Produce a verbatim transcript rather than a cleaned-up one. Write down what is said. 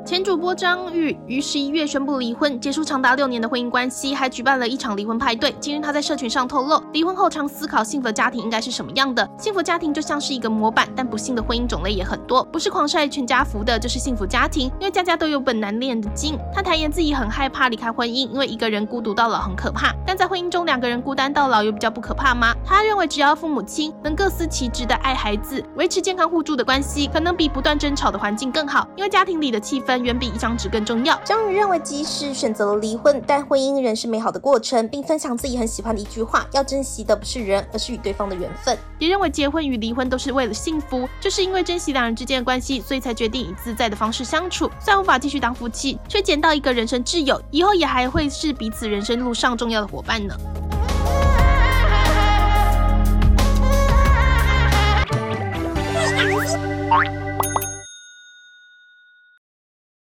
前主播张玉于十一月宣布离婚，结束长达六年的婚姻关系，还举办了一场离婚派对。今日他在社群上透露，离婚后常思考幸福的家庭应该是什么样的。幸福家庭就像是一个模板，但不幸的婚姻种类也很多，不是狂晒全家福的，就是幸福家庭，因为家家都有本难念的经。他坦言自己很害怕离开婚姻，因为一个人孤独到老很可怕，但在婚姻中两个人孤单到老又比较不可怕吗？他认为只要父母亲能各司其职的爱孩子，维持健康互助的关系，可能比不断争吵的环境更好，因为家庭里的气氛远比一张纸更重要。 张宇认为，即使选择了离婚，但婚姻仍是美好的过程，并分享自己很喜欢的一句话：要珍惜的不是人，而是与对方的缘分。 也认为结婚与离婚都是为了幸福，就是因为珍惜两人之间的关系，所以才决定以自在的方式相处。虽然无法继续当夫妻，却捡到一个人生挚友，以后也还会是彼此人生路上重要的伙伴呢。 Bye.